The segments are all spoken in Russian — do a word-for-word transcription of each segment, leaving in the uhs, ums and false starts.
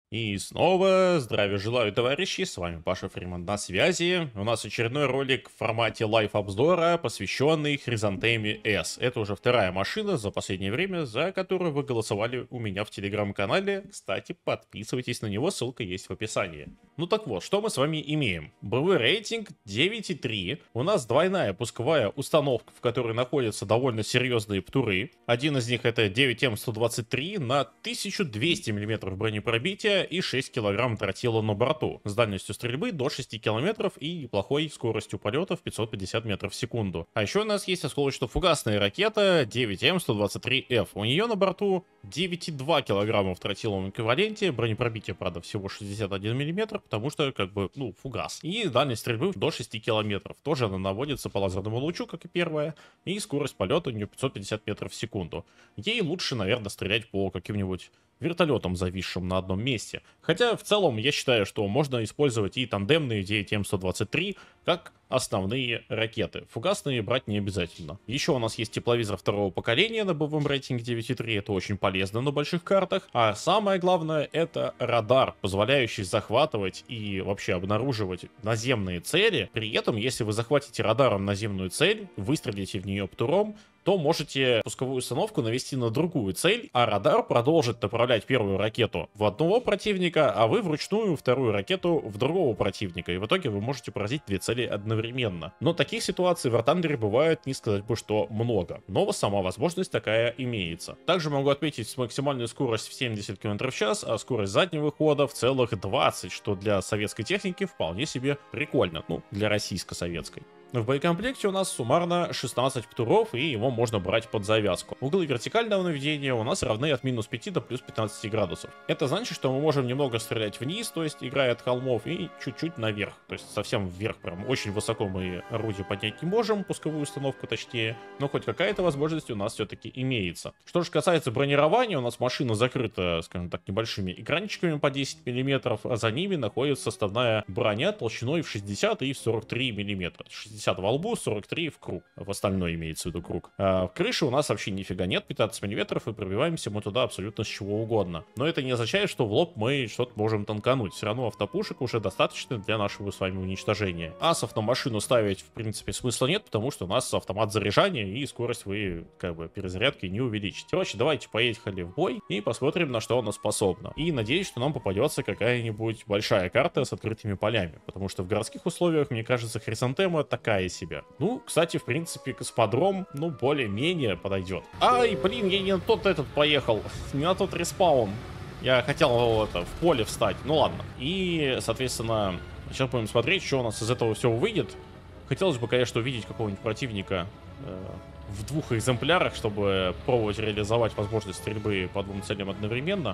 И снова здравия желаю, товарищи, с вами Паша Фриман на связи. У нас очередной ролик в формате лайв-обзора, посвященный Хризантеме эс. Это уже вторая машина за последнее время, за которую вы голосовали у меня в телеграм-канале. Кстати, подписывайтесь на него, ссылка есть в описании. Ну так вот, что мы с вами имеем? Боевой рейтинг девять и три. У нас двойная пусковая установка, в которой находятся довольно серьезные птуры. Один из них это девять эм сто двадцать три на тысячу двести миллиметров бронепробития и шесть килограмм тротила на борту, с дальностью стрельбы до шести километров и неплохой скоростью полета в пятьсот пятьдесят метров в секунду. А еще у нас есть осколочно-фугасная ракета девять эм сто двадцать три эф. У нее на борту девять и два килограмма в тротиловом эквиваленте, бронепробитие, правда, всего шестьдесят один миллиметр, потому что, как бы, ну, фугас. И дальность стрельбы до шести километров. Тоже она наводится по лазерному лучу, как и первая, и скорость полета у нее пятьсот пятьдесят метров в секунду. Ей лучше, наверное, стрелять по каким-нибудь вертолетом, зависшим на одном месте. Хотя, в целом, я считаю, что можно использовать и тандемные девять эм сто двадцать три как основные ракеты. Фугасные брать не обязательно. Еще у нас есть тепловизор второго поколения на боевом рейтинге девять и три. Это очень полезно на больших картах. А самое главное, это радар, позволяющий захватывать и вообще обнаруживать наземные цели. При этом, если вы захватите радаром наземную цель, выстрелите в нее птуром, то можете пусковую установку навести на другую цель, а радар продолжит направлять первую ракету в одного противника, а вы вручную вторую ракету в другого противника. И в итоге вы можете поразить две цели одновременно. Но таких ситуаций в War Thunder бывает, не сказать бы, что много. Но сама возможность такая имеется. Также могу отметить максимальную скорость в семьдесят километров в час, а скорость заднего хода в целых двадцать, что для советской техники вполне себе прикольно. Ну, для российско-советской. В боекомплекте у нас суммарно шестнадцать птуров, и его можно брать под завязку. Углы вертикального наведения у нас равны от минус пяти до плюс пятнадцати градусов. Это значит, что мы можем немного стрелять вниз, то есть играя от холмов, и чуть-чуть наверх. То есть совсем вверх, прям очень высоко мы орудие поднять не можем, пусковую установку точнее, но хоть какая-то возможность у нас все-таки имеется. Что же касается бронирования, у нас машина закрыта, скажем так, небольшими экранчиками по десять миллиметров, а за ними находится составная броня толщиной в шестьдесят и в сорок три миллиметра. шестьдесят во лбу, сорок три в круг. В остальное имеется в виду круг. А в крыше у нас вообще нифига нет, пятнадцать миллиметров, и пробиваемся мы туда абсолютно с чего угодно. Но это не означает, что в лоб мы что-то можем танкануть. Все равно автопушек уже достаточно для нашего с вами уничтожения. Асов на машину ставить, в принципе, смысла нет, потому что у нас автомат заряжания, и скорость вы, как бы, перезарядки не увеличите. Короче, давайте поехали в бой и посмотрим, на что она способна. И надеюсь, что нам попадется какая-нибудь большая карта с открытыми полями, потому что в городских условиях, мне кажется, Хризантема такая себя. Ну, кстати, в принципе, космодром, ну, более-менее подойдет. Ай, блин, я не на тот этот поехал, не на тот респаун. Я хотел это, в поле встать, ну ладно. И, соответственно, сейчас будем смотреть, что у нас из этого всего выйдет. Хотелось бы, конечно, увидеть какого-нибудь противника э, в двух экземплярах, чтобы пробовать реализовать возможность стрельбы по двум целям одновременно.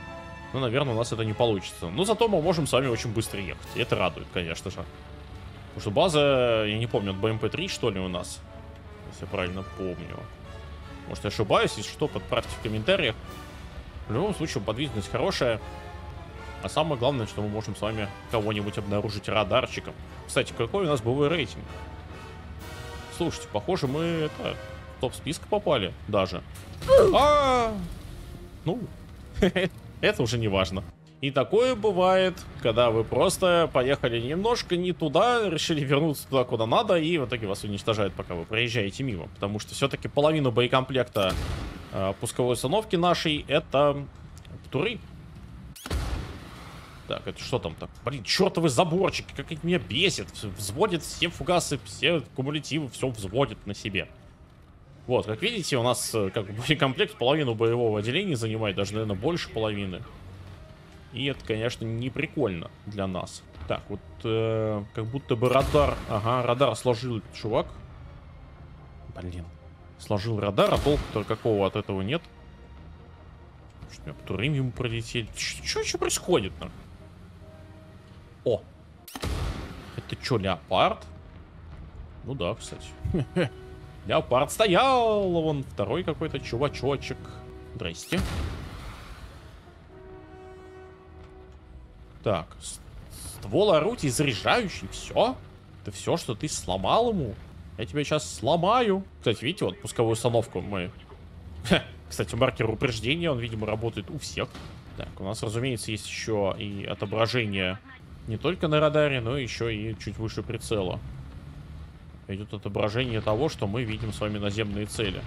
Но, наверное, у нас это не получится. Но зато мы можем с вами очень быстро ехать, и это радует, конечно же. Потому что база, я не помню, от бэ эм пэ три, что ли, у нас? Если я правильно помню. Может, я ошибаюсь, если что, подправьте в комментариях. В любом случае, подвижность хорошая. А самое главное, что мы можем с вами кого-нибудь обнаружить радарчиком. Кстати, какой у нас боевой рейтинг? Слушайте, похоже, мы это в топ-списка попали даже. А, ну, это уже не важно. И такое бывает, когда вы просто поехали немножко не туда, решили вернуться туда, куда надо, и в итоге вас уничтожают, пока вы проезжаете мимо. Потому что все-таки половину боекомплекта э, пусковой установки нашей — это птуры. Так, это что там так? Блин, чертовы заборчики, как они меня бесят. Взводят все фугасы, все кумулятивы, все взводят на себе. Вот, как видите, у нас как бы боекомплект половину боевого отделения занимает, даже, наверное, больше половины. И это, конечно, не прикольно для нас. Так, вот э, как будто бы радар... Ага, радар сложил чувак. Блин. Сложил радар, а толку-то какого от этого нет. Что, по турим ему пролетели? Что еще происходит-то? О! Это что, леопард? Ну да, кстати. Леопард стоял! Вон второй какой-то чувачочек. Здрасте. Так, ствол орудий заряжающий, все? Это все, что ты сломал ему? Я тебя сейчас сломаю. Кстати, видите, вот пусковую установку мы... Ха, кстати, маркер упреждения, он, видимо, работает у всех. Так, у нас, разумеется, есть еще и отображение не только на радаре, но еще и чуть выше прицела. Идет отображение того, что мы видим с вами наземные цели.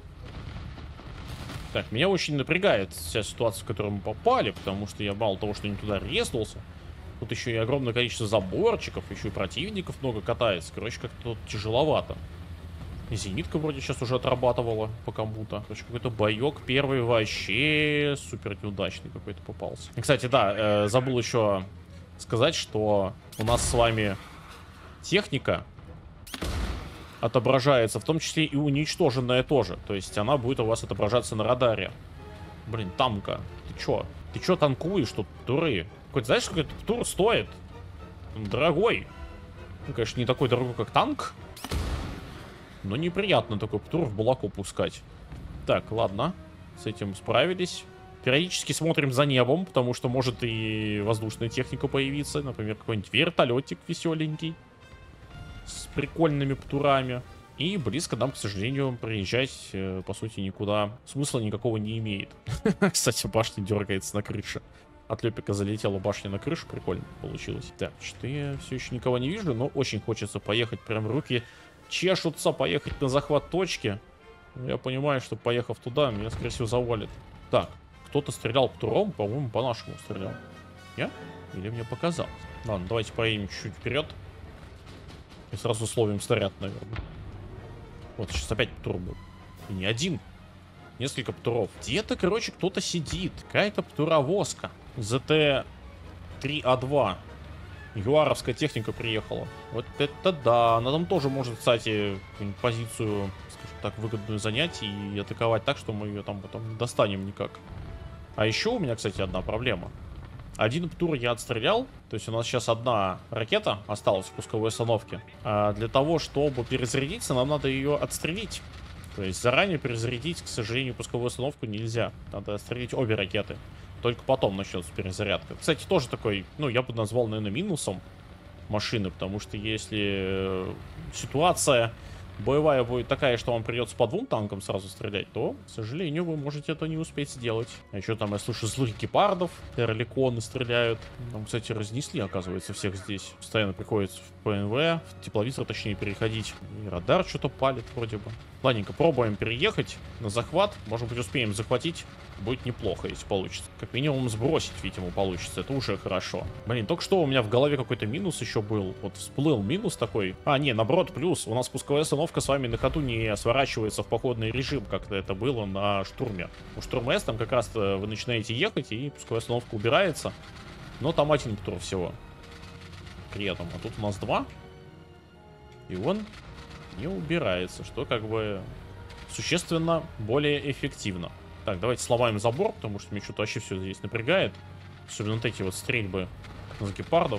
Так, меня очень напрягает вся ситуация, в которую мы попали, потому что я мало того, что не туда резнулся, тут еще и огромное количество заборчиков, еще и противников много катается. Короче, как-то тут тяжеловато. И зенитка вроде сейчас уже отрабатывала по кому-то. Короче, какой-то боек первый вообще супер неудачный какой-то попался. И, кстати, да, э, забыл еще сказать, что у нас с вами техника отображается, в том числе и уничтоженная тоже. То есть она будет у вас отображаться на радаре. Блин, танка. Ты чё? Ты чё танкуешь тут, туры? Какой-то, знаешь, какой-то тур стоит? Дорогой. Ну, конечно, не такой дорогой, как танк. Но неприятно такой тур в балаку пускать. Так, ладно. С этим справились. Периодически смотрим за небом, потому что может и воздушная техника появиться. Например, какой-нибудь вертолетик веселенький. С прикольными птурами. И близко нам, к сожалению, приезжать, э, по сути, никуда смысла никакого не имеет. Кстати, башня дергается на крыше. От Лепика залетела башня на крышу. Прикольно получилось. Так, что я все еще никого не вижу, но очень хочется поехать. Прям руки чешутся, поехать на захват точки. Я понимаю, что поехав туда, меня, скорее всего, завалит. Так, кто-то стрелял птуром, по-моему, по-нашему стрелял. Я? Или мне показалось? Ладно, давайте поедем чуть-чуть вперед. И сразу словим снаряд, наверное. Вот, сейчас опять птур был. И не один. Несколько птуров. Где-то, короче, кто-то сидит. Какая-то птуровозка. зэ тэ три а два. Юаровская техника приехала. Вот это да. Она там тоже может, кстати, позицию, скажем так, выгодную занять и атаковать так, что мы ее там потом не достанем никак. А еще у меня, кстати, одна проблема. Один птур я отстрелял, то есть у нас сейчас одна ракета осталась в пусковой установке. А для того, чтобы перезарядиться, нам надо ее отстрелить. То есть заранее перезарядить, к сожалению, пусковую установку нельзя. Надо отстрелить обе ракеты. Только потом начнется перезарядка. Кстати, тоже такой, ну, я бы назвал, наверное, минусом машины, потому что если ситуация боевая будет такая, что вам придется по двум танкам сразу стрелять, то, к сожалению, вы можете это не успеть сделать. А еще там, я слышу, злых гепардов, терраликоны стреляют. Там, кстати, разнесли, оказывается, всех здесь. Постоянно приходится в пэ эн вэ, в тепловизор, точнее, переходить. И радар что-то палит вроде бы. Ладненько, пробуем переехать на захват. Может быть, успеем захватить. Будет неплохо, если получится. Как минимум сбросить, видимо, получится. Это уже хорошо. Блин, только что у меня в голове какой-то минус еще был. Вот всплыл минус такой. А, не, наоборот, плюс. У нас пусковая установка с вами на ходу не сворачивается в походный режим, как это было на штурме. У штурма С там как раз вы начинаете ехать, и пусковая установка убирается. Но там один птур всего. При этом. А тут у нас два. И он не убирается, что как бы существенно более эффективно. Так, давайте сломаем забор, потому что мне что-то вообще все здесь напрягает. Особенно вот эти вот стрельбы с гепардов.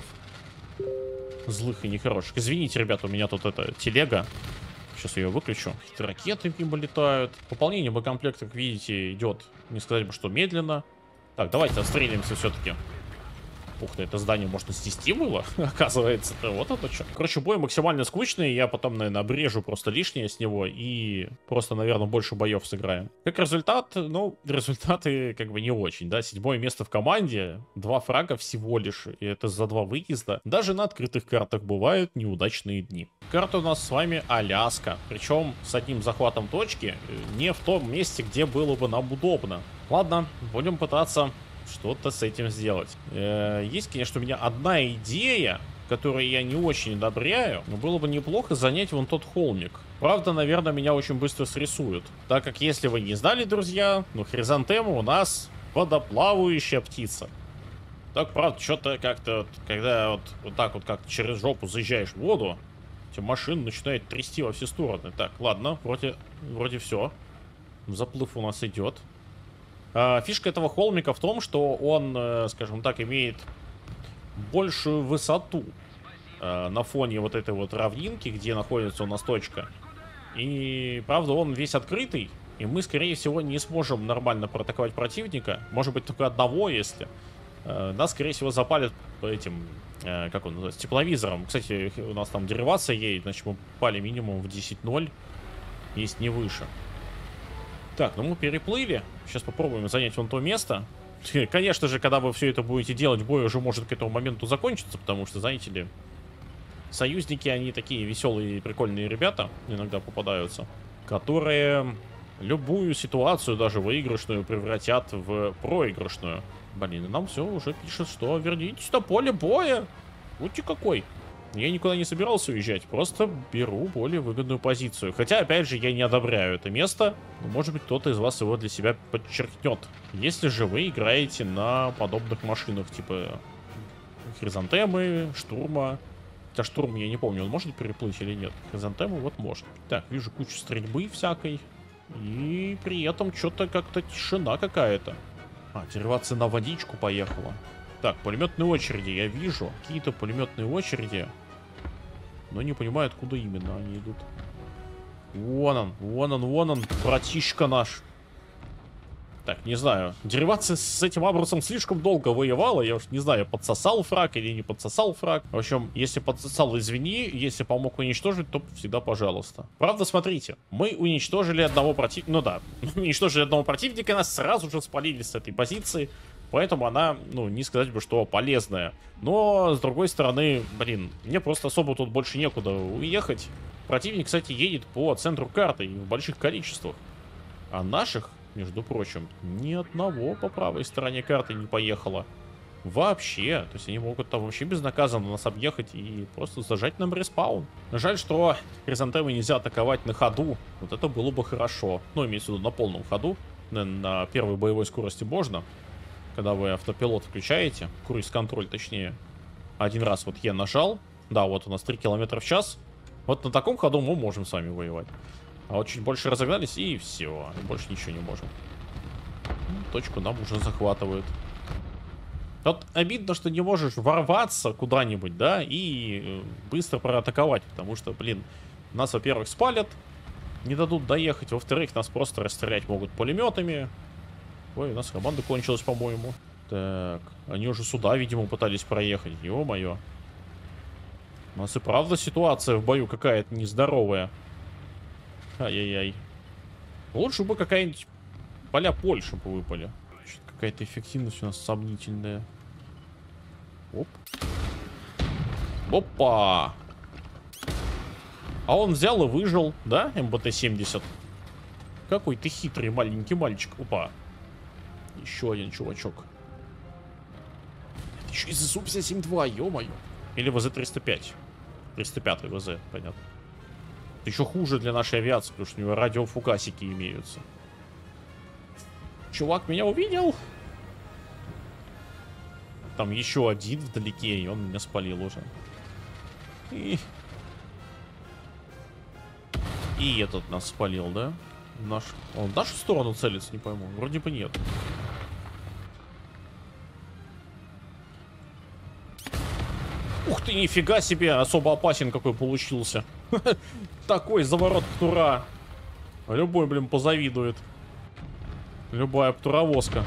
Злых и нехороших. Извините, ребята, у меня тут эта телега. Сейчас я ее выключу. Какие-то ракеты мимо летают. Пополнение боекомплекта, как видите, идет, не сказать бы, что медленно. Так, давайте отстрелимся все-таки. Ух ты, это здание можно снести было, оказывается-то, вот это что. Короче, бой максимально скучный, я потом, наверное, обрежу просто лишнее с него и просто, наверное, больше боев сыграем. Как результат, ну, результаты как бы не очень, да, седьмое место в команде, два фрага всего лишь, и это за два выезда. Даже на открытых картах бывают неудачные дни. Карта у нас с вами Аляска, причем с одним захватом точки, не в том месте, где было бы нам удобно. Ладно, будем пытаться что-то с этим сделать. Э, есть, конечно, у меня одна идея, которую я не очень одобряю, но было бы неплохо занять вон тот холмик. Правда, наверное, меня очень быстро срисуют. Так как, если вы не знали, друзья, ну, хризантема у нас водоплавающая птица. Так, правда, что-то как-то, вот, когда вот, вот так вот как через жопу заезжаешь в воду, эти машины начинают трясти во все стороны. Так, ладно, вроде, вроде все. Заплыв у нас идет. Фишка этого холмика в том, что он, скажем так, имеет большую высоту на фоне вот этой вот равнинки, где находится у нас точка. И, правда, он весь открытый, и мы, скорее всего, не сможем нормально проатаковать противника. Может быть, только одного, если. Нас, скорее всего, запалят этим, как он называется, тепловизором. Кстати, у нас там деривация едет, значит, мы попали минимум в десять ноль, есть не выше. Так, ну мы переплыли. Сейчас попробуем занять вон то место. Конечно же, когда вы все это будете делать, бой уже может к этому моменту закончиться, потому что, знаете ли, союзники, они такие веселые и прикольные ребята, иногда попадаются, которые любую ситуацию, даже выигрышную, превратят в проигрышную. Блин, и нам все уже пишет, что вернитесь на поле боя. Будьте какой. Я никуда не собирался уезжать, просто беру более выгодную позицию. Хотя, опять же, я не одобряю это место. Но, может быть, кто-то из вас его для себя подчеркнет. Если же вы играете на подобных машинах, типа Хризантемы, Штурма. Хотя Штурм, я не помню, он может переплыть или нет. Хризантемы вот может. Так, вижу кучу стрельбы всякой. И при этом что-то как-то тишина какая-то. А, дереваться на водичку поехала. Так, пулеметные очереди я вижу. Какие-то пулеметные очереди. Но не понимаю, откуда именно они идут. Вон он, вон он, вон он, братишка наш. Так, не знаю. Деревация с этим Абрусом слишком долго воевала. Я уж не знаю, подсосал фраг или не подсосал фраг. В общем, если подсосал, извини. Если помог уничтожить, то всегда пожалуйста. Правда, смотрите. Мы уничтожили одного противника. Ну да, уничтожили одного противника, нас сразу же спалили с этой позиции. Поэтому она, ну, не сказать бы, что полезная. Но, с другой стороны, блин, мне просто особо тут больше некуда уехать. Противник, кстати, едет по центру карты и в больших количествах. А наших, между прочим, ни одного по правой стороне карты не поехало. Вообще. То есть они могут там вообще безнаказанно нас объехать и просто зажать нам респаун. Жаль, что Хризантемы нельзя атаковать на ходу. Вот это было бы хорошо. Ну, имеется в виду на полном ходу. На первой боевой скорости можно. Когда вы автопилот включаете, круиз-контроль точнее, один раз вот я нажал, да, вот у нас три километра в час, вот на таком ходу мы можем с вами воевать. А вот чуть больше разогнались и все, больше ничего не можем. Точку нам уже захватывают. Тут обидно, что не можешь ворваться куда-нибудь, да, и быстро проатаковать, потому что, блин, нас, во-первых, спалят, не дадут доехать, во-вторых, нас просто расстрелять могут пулеметами. Ой, у нас команда кончилась, по-моему. Так, они уже сюда, видимо, пытались проехать. Ё-моё. У нас и правда ситуация в бою какая-то нездоровая. Ай-яй-яй. Лучше бы какая-нибудь поля Польши бы выпали. Какая-то эффективность у нас сомнительная. Оп. Опа! А он взял и выжил, да, эм бэ тэ семьдесят? Какой ты хитрый маленький мальчик. Опа. Еще один чувачок. Это еще из ЗСУ пятьдесят семь два, ё-моё. Или вэ зэ триста пять. триста пять вэ зэ, понятно. Это еще хуже для нашей авиации, потому что у него радиофугасики имеются. Чувак меня увидел. Там еще один вдалеке, и он меня спалил уже. И, и этот нас спалил, да? Наш... Он в нашу сторону целится, не пойму. Вроде бы нет. Ух ты, нифига себе, особо опасен какой получился. Такой заворот птура. Любой, блин, позавидует. Любая птуровозка.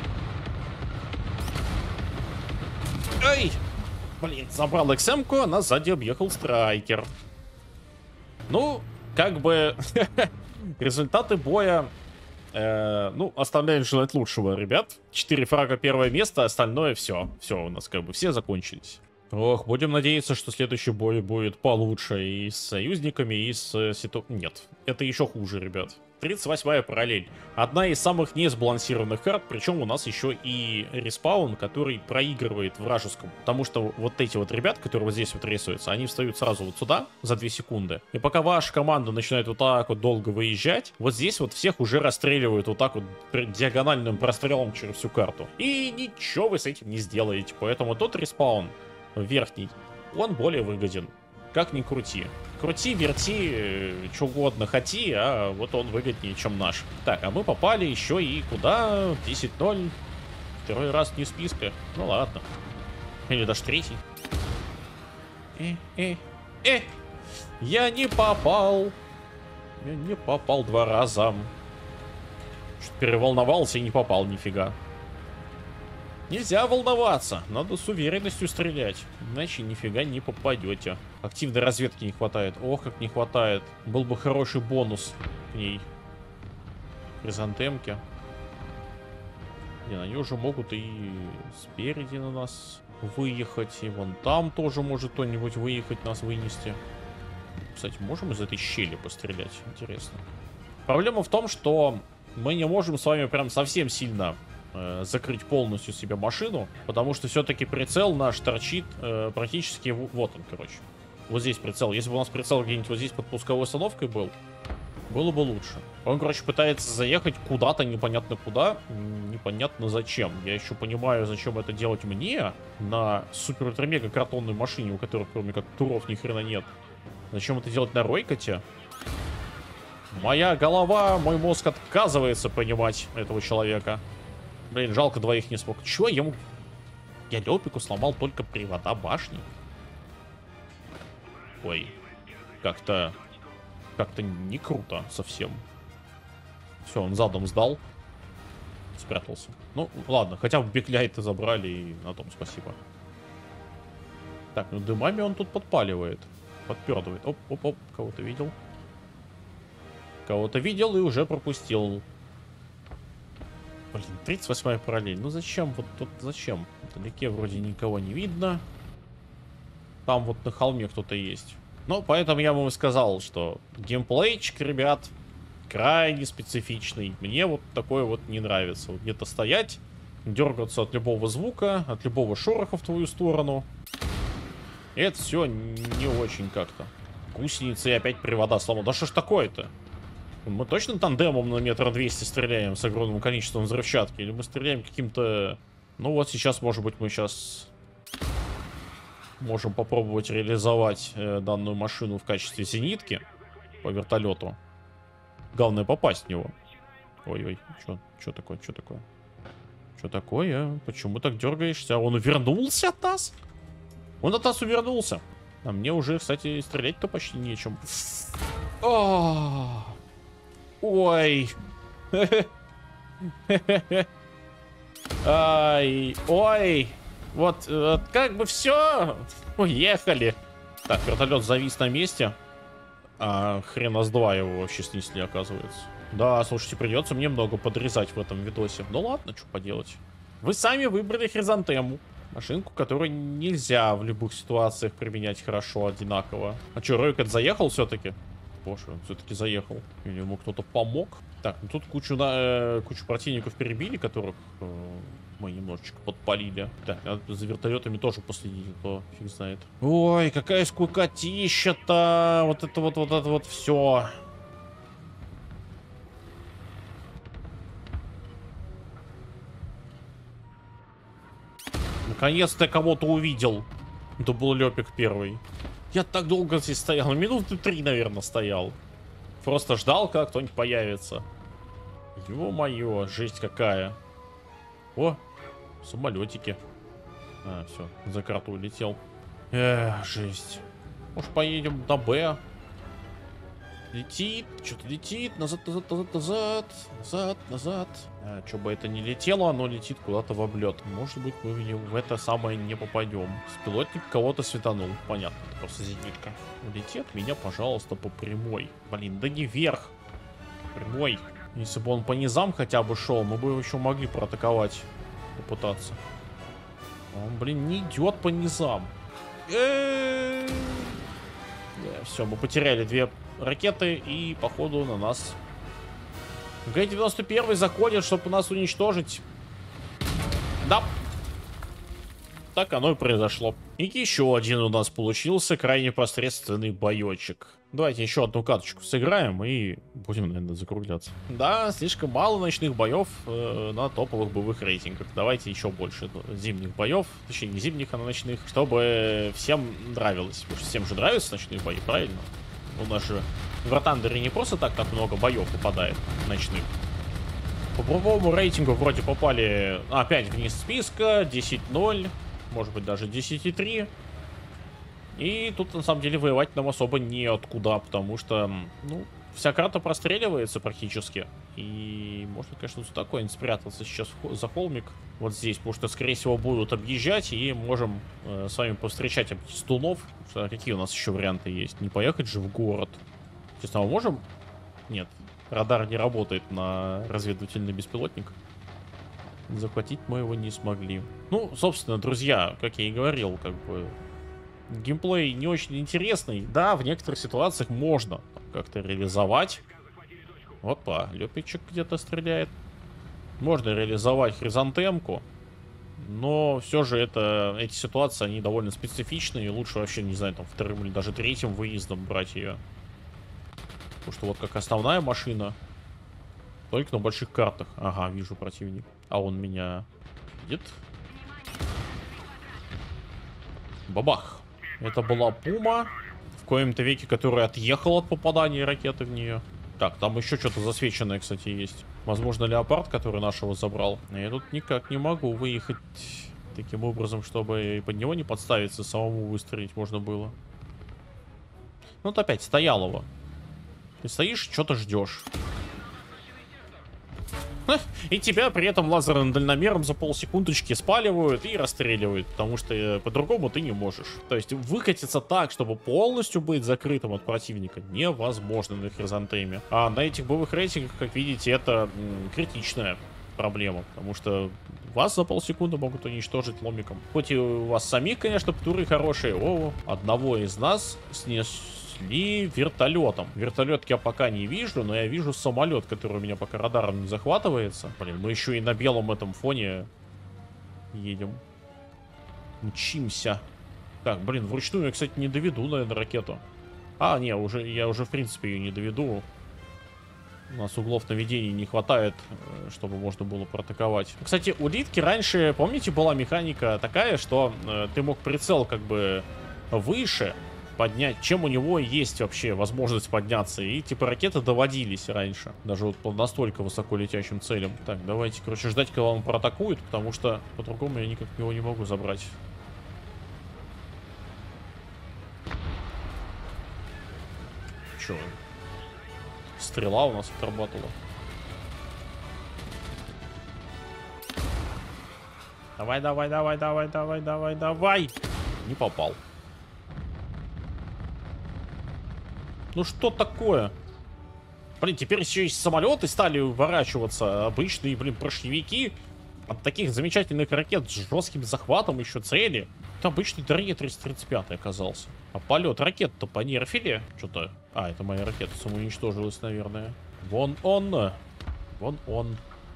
Эй! Блин, забрал икс эм-ку, а нас сзади объехал страйкер. Ну, как бы... Результаты боя, э, ну, оставляют желать лучшего, ребят. Четыре фрага, первое место, остальное все. Все, у нас как бы все закончились. Ох, будем надеяться, что следующий бой будет получше и с союзниками, и с ситу... Нет, это еще хуже, ребят. тридцать восьмая параллель. Одна из самых несбалансированных карт, причем у нас еще и респаун, который проигрывает вражескому. Потому что вот эти вот ребят, которые вот здесь вот рисуются, они встают сразу вот сюда за две секунды. И пока ваша команда начинает вот так вот долго выезжать, вот здесь вот всех уже расстреливают вот так вот диагональным прострелом через всю карту. И ничего вы с этим не сделаете. Поэтому тот респаун верхний, он более выгоден. Как ни крути. Крути, верти, что угодно хоти, а вот он выгоднее, чем наш. Так, а мы попали еще и куда? десять ноль. Второй раз не в списке. Ну ладно. Или даже третий. Э, э, э. Я не попал. Я не попал два раза. Что-то переволновался и не попал нифига. Нельзя волноваться, надо с уверенностью стрелять, иначе нифига не попадете. Активной разведки не хватает, ох, как не хватает. Был бы хороший бонус к ней. Хризантемки. Не, они уже могут и спереди на нас выехать, и вон там тоже может кто-нибудь выехать, нас вынести. Кстати, можем из этой щели пострелять? Интересно. Проблема в том, что мы не можем с вами прям совсем сильно э, закрыть полностью себе машину, потому что все-таки прицел наш торчит э, практически... Вот он, короче. Вот здесь прицел. Если бы у нас прицел где-нибудь вот здесь под пусковой установкой был, было бы лучше. Он, короче, пытается заехать куда-то, непонятно куда, непонятно зачем. Я еще понимаю, зачем это делать мне на супер-ультра-мега картонной машине, у которой, кроме как туров, ни хрена нет. Зачем это делать на Ройкоте? Моя голова, мой мозг отказывается понимать этого человека. Блин, жалко, двоих не смог. Чего я ему... Я Лёпику сломал только привода башни. Ой, как-то... Как-то не круто совсем. Все, он задом сдал. Спрятался. Ну, ладно, хотя бы бекляйты забрали, и на том спасибо. Так, ну дымами он тут подпаливает. Подпердывает. Оп-оп-оп, кого-то видел. Кого-то видел и уже пропустил. Блин, тридцать восьмая параллель. Ну зачем? Вот тут зачем? Вдалеке вроде никого не видно. Там вот на холме кто-то есть. Ну, поэтому я вам и сказал, что геймплейчик, ребят, крайне специфичный. Мне вот такое вот не нравится. Вот где-то стоять, дергаться от любого звука, от любого шороха в твою сторону. И это все не очень как-то. Гусеницы и опять привода сломал. Да что ж такое-то? Мы точно тандемом на метр двести стреляем с огромным количеством взрывчатки? Или мы стреляем каким-то... Ну вот сейчас, может быть, мы сейчас... Можем попробовать реализовать э, данную машину в качестве зенитки по вертолету. Главное попасть в него. Ой-ой, что такое, что такое? Что такое? Почему так дергаешься? Он увернулся от нас? Он от нас увернулся. А мне уже, кстати, стрелять-то почти нечем. О! Ой. Ай, ой. Вот, вот, как бы все. Уехали. Так, вертолет завис на месте. А хрена с два его вообще снесли, оказывается. Да, слушайте, придется мне много подрезать в этом видосе. Ну ладно, что поделать. Вы сами выбрали хризантему. Машинку, которую нельзя в любых ситуациях применять хорошо, одинаково. А что, Ройкот заехал все-таки? Боже, он все-таки заехал. Или ему кто-то помог? Так, ну тут кучу, на, э, кучу противников перебили, которых э, мы немножечко подпалили. Так, надо за вертолетами тоже последить, а то фиг знает. Ой, какая скукотища-то! Вот это вот, вот это вот все. Наконец-то кого-то увидел. Это был Лёпик первый. Я так долго здесь стоял. Минуты три, наверное, стоял. Просто ждал, как кто-нибудь появится. Ё-моё, жесть какая. О, самолетики. А, все, за карту улетел. Эх, жесть. Может, поедем на Б? Летит, что-то летит. Назад, назад, назад, назад. Назад, назад. А, что бы это ни летело, оно летит куда-то в облет. Может быть, мы в, не, в это самое не попадем. Беспилотник кого-то светанул. Понятно, это просто зенитка. Летит меня, пожалуйста, по прямой. Блин, да не вверх. Прямой. Если бы он по низам хотя бы шел, мы бы еще могли проатаковать. Попытаться. Он, блин, не идет по низам. Все, мы потеряли две ракеты, и походу на нас Г девяносто один заходит, чтобы нас уничтожить. Да. Так оно и произошло. И еще один у нас получился крайне посредственный боечек. Давайте еще одну каточку сыграем и будем, наверное, закругляться. Да, слишком мало ночных боев э, на топовых боевых рейтингах. Давайте еще больше зимних боев, точнее не зимних, а ночных, чтобы всем нравилось. Потому что всем же нравятся ночные бои, правильно? У нас же в War Thunder не просто так так много боев попадает ночных. По боевому рейтингу вроде попали опять вниз списка, десять ноль, может быть даже десять три. И тут, на самом деле, воевать нам особо неоткуда, потому что, ну, вся карта простреливается практически. И можно, конечно, сюда какой-нибудь спрятаться сейчас за холмик, вот здесь, потому что, скорее всего, будут объезжать, и можем э, с вами повстречать объездунов. Какие у нас еще варианты есть? Не поехать же в город. Честно, мы можем? Нет, радар не работает на разведывательный беспилотник. Захватить мы его не смогли. Ну, собственно, друзья, как я и говорил, как бы... Геймплей не очень интересный. Да, в некоторых ситуациях можно как-то реализовать. Опа, Лёпичек где-то стреляет. Можно реализовать хризантемку. Но все же это, эти ситуации, они довольно специфичные. И лучше вообще, не знаю, там вторым или даже третьим выездом брать ее. Потому что вот как основная машина. Только на больших картах. Ага, вижу противник. А он меня видит. Бабах. Это была Пума. В коем-то веке, которая отъехала от попадания ракеты в нее. Так, там еще что-то засвеченное, кстати, есть. Возможно, леопард, который нашего забрал. Я тут никак не могу выехать таким образом, чтобы под него не подставиться, самому выстрелить можно было. Ну, вот опять, стоял его. Ты стоишь, что-то ждешь. И тебя при этом лазерным дальномером за полсекундочки спаливают и расстреливают, потому что по-другому ты не можешь. То есть выкатиться так, чтобы полностью быть закрытым от противника, невозможно на хризантеме. А на этих боевых рейтингах, как видите, это м, критичная проблема, потому что вас за полсекунды могут уничтожить ломиком. Хоть и у вас самих, конечно, птуры хорошие. О, одного из нас снес... И вертолетом. Вертолет я пока не вижу, но я вижу самолет, который у меня пока радаром не захватывается. Блин, мы еще и на белом этом фоне едем. Мчимся. Так, блин, вручную я, кстати, не доведу, наверное, ракету. А, не, уже, я уже, в принципе, ее не доведу. У нас углов наведения не хватает, чтобы можно было проатаковать. Кстати, у Литки раньше, помните, была механика такая, что э, ты мог прицел как бы выше поднять, чем у него есть вообще возможность подняться. И типа ракеты доводились раньше. Даже вот по настолько высоко летящим целям. Так, давайте, короче, ждать, когда он проатакует, потому что по-другому я никак его не могу забрать. Чё? Стрела у нас отработала. Давай, давай, давай, давай, давай, давай, давай. Не попал. Ну что такое? Блин, теперь еще и самолеты стали уворачиваться. Обычные, блин, поршневики от таких замечательных ракет с жестким захватом еще цели. Это обычный Дарье триста тридцать пять оказался. А полет ракет-то понерфили. Что-то... А, это моя ракета самоуничтожилась, наверное. Вон он. Вон он.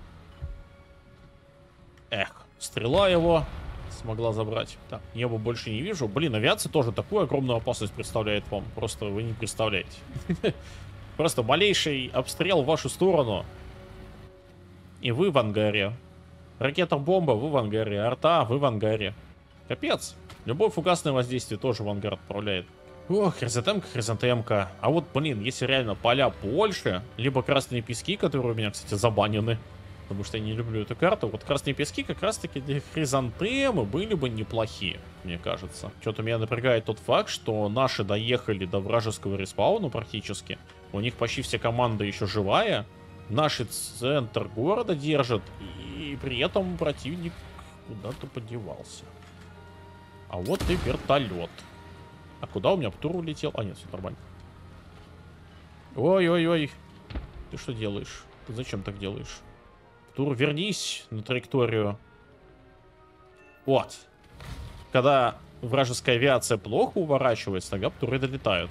Эх, стрела его смогла забрать. Так, небо больше не вижу. Блин, авиация тоже такую огромную опасность представляет вам. Просто вы не представляете. Просто малейший обстрел в вашу сторону. И вы в ангаре. Ракета-бомба, вы в ангаре. Арта, вы в ангаре. Капец. Любое фугасное воздействие тоже в ангар отправляет. Ох, хризантемка, хризантемка. А вот, блин, если реально поля больше, либо красные пески, которые у меня, кстати, забанены, потому что я не люблю эту карту. Вот красные пески как раз-таки для хризантемы были бы неплохие, мне кажется. Что-то меня напрягает тот факт, что наши доехали до вражеского респауна практически. У них почти вся команда еще живая. Наши центр города держат. И при этом противник куда-то подевался. А вот и вертолет. А куда у меня птур улетел? А нет, все нормально. Ой-ой-ой. Ты что делаешь? Ты зачем так делаешь? Тур, вернись на траекторию. Вот. Когда вражеская авиация плохо уворачивается, тогда туры долетают.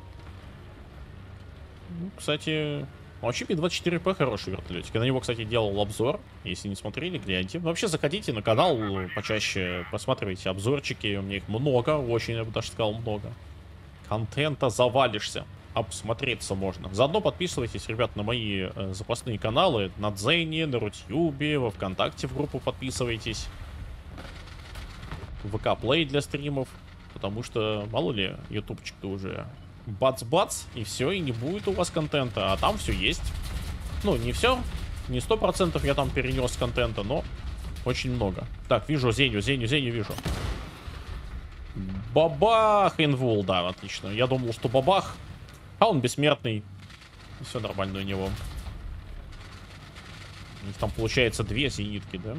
Ну, кстати, вообще Пи двадцать четыре П хороший вертолетик. Я на него, кстати, делал обзор. Если не смотрели, гляньте. Вообще, заходите на канал почаще, просматривайте обзорчики. У меня их много, очень, я бы даже сказал, много. Контента завалишься. Обсмотреться можно. Заодно подписывайтесь, ребят, на мои э, запасные каналы. На Дзене, на Рутюбе, во Вконтакте в группу подписывайтесь. В ВК Плей для стримов. Потому что, мало ли, ютубчик-то уже бац-бац, и все, и не будет у вас контента. А там все есть. Ну, не все. Не сто процентов я там перенес контента, но очень много. Так, вижу Зеню, Зеню, Зеню вижу. Бабах, инвул, да, отлично. Я думал, что бабах. А он бессмертный. Все нормально у него. У них там получается две зенитки, да?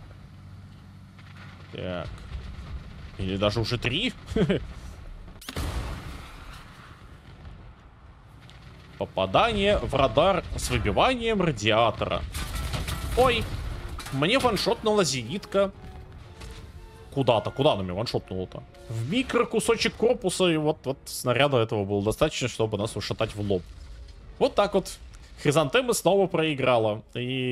Так. Или даже уже три. Попадание в радар с выбиванием радиатора. Ой. Мне ваншотнула зенитка. Куда-то, куда она меня ваншотнула-то? В микро кусочек корпуса, и вот, вот снаряда этого было достаточно, чтобы нас ушатать в лоб. Вот так вот. Хризантема снова проиграла.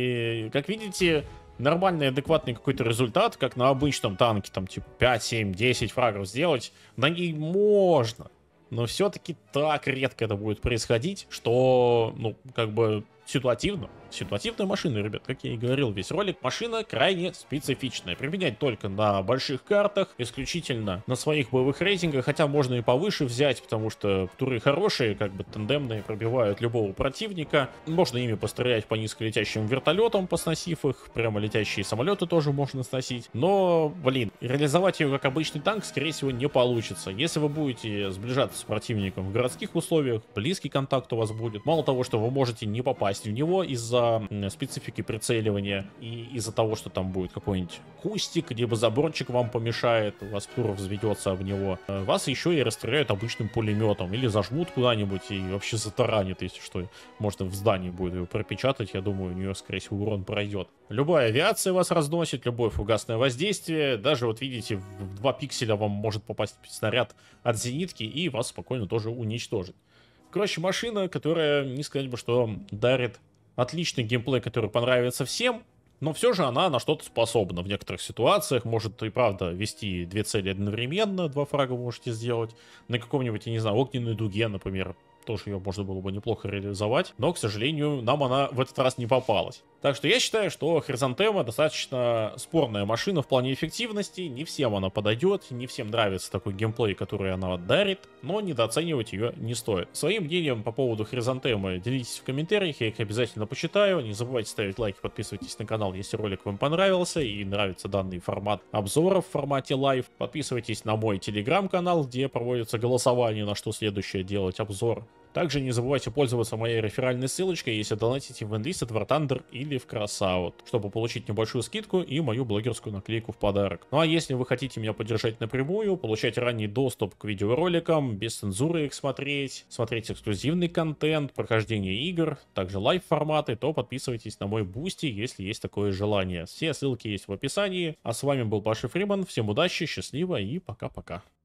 И, как видите, нормальный, адекватный какой-то результат, как на обычном танке, там, типа, пять, семь, десять фрагов сделать, на ней можно. Но все-таки так редко это будет происходить, что, ну, как бы, ситуативно. Ситуативная машина, ребят, как я и говорил весь ролик. Машина крайне специфичная. Применять только на больших картах, исключительно на своих боевых рейтингах. Хотя можно и повыше взять, потому что туры хорошие, как бы тандемные, пробивают любого противника. Можно ими пострелять по низколетящим вертолетам, посносив их. Прямо летящие самолеты тоже можно сносить. Но, блин, реализовать ее как обычный танк, скорее всего, не получится. Если вы будете сближаться с противником в городских условиях, близкий контакт у вас будет. Мало того, что вы можете не попасть в него из-за специфики прицеливания и из-за того, что там будет какой-нибудь кустик, либо заборчик вам помешает, у вас тур взведется об него, вас еще и расстреляют обычным пулеметом или зажмут куда-нибудь и вообще затаранят, если что. Можно в здании будет его пропечатать, я думаю, у нее, скорее всего, урон пройдет. Любая авиация вас разносит, любое фугасное воздействие, даже вот видите, в два пикселя вам может попасть снаряд от зенитки и вас спокойно тоже уничтожить. Короче, машина, которая, не сказать бы, что дарит отличный геймплей, который понравится всем, но все же она на что-то способна в некоторых ситуациях. Может и правда вести две цели одновременно, два фрага вы можете сделать. На каком-нибудь, я не знаю, огненной дуге, например, тоже ее можно было бы неплохо реализовать. Но, к сожалению, нам она в этот раз не попалась. Так что я считаю, что Хризантема достаточно спорная машина в плане эффективности. Не всем она подойдет, не всем нравится такой геймплей, который она дарит, но недооценивать ее не стоит. Своим мнением по поводу Хризантемы делитесь в комментариях, я их обязательно почитаю. Не забывайте ставить лайки, подписывайтесь на канал, если ролик вам понравился и нравится данный формат обзоров в формате лайв. Подписывайтесь на мой телеграм-канал, где проводится голосование, на что следующее делать обзор. Также не забывайте пользоваться моей реферальной ссылочкой, если донатите в Enlisted, War Thunder или в Crossout, чтобы получить небольшую скидку и мою блогерскую наклейку в подарок. Ну а если вы хотите меня поддержать напрямую, получать ранний доступ к видеороликам, без цензуры их смотреть, смотреть эксклюзивный контент, прохождение игр, также лайв-форматы, то подписывайтесь на мой Бусти, если есть такое желание. Все ссылки есть в описании. А с вами был Паша Фриман, всем удачи, счастливо и пока-пока.